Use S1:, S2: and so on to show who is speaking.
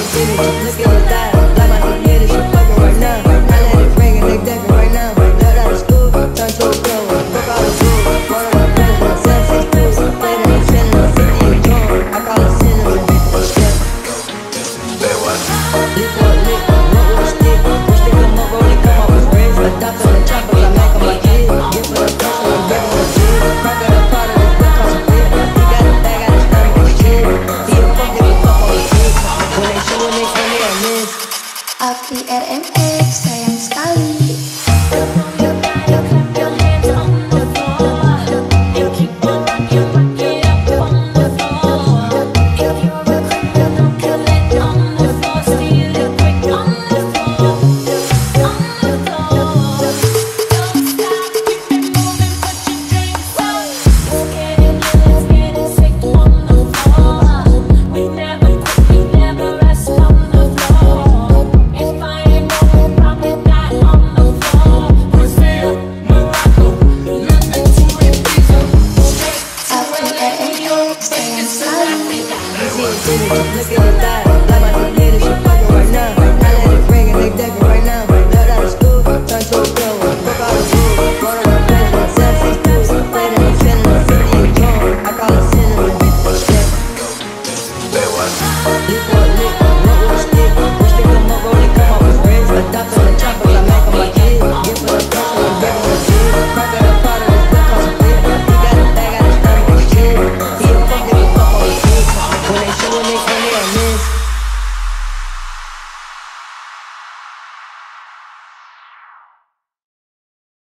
S1: see me, look at the dial. Like my new lady, she fucking right now. I let it ring and they decking right now. Left out of school, turned to a girl. Fuck all the rules, one of my friends, 762. Played in the 10 and the 50 and joint. I call it cinnamon. Lick for a lick, roll with a stick. Push stick them up, roll it, come up with bricks. Adopt on the choppers, I make 'em my kids. Get for the first one, I'm giving the shit. Crack out the pot of the quick on some fit. He got a bag, got his stomach with shit. He a fuck, give a fuck on the shit. When they shoot, when they miss.
S2: Apri RME.